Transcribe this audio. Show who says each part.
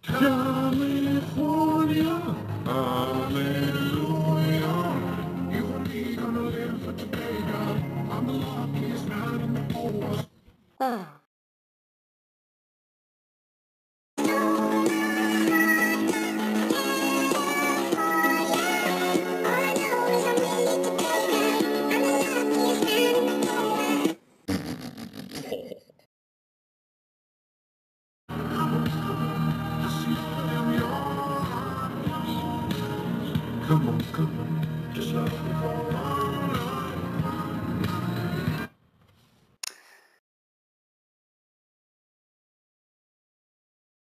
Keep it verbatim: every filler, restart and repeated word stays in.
Speaker 1: California, hallelujah. You and me gonna live for today, God. I'm the luckiest man in the whole world. Come on, come on, just love me for a while.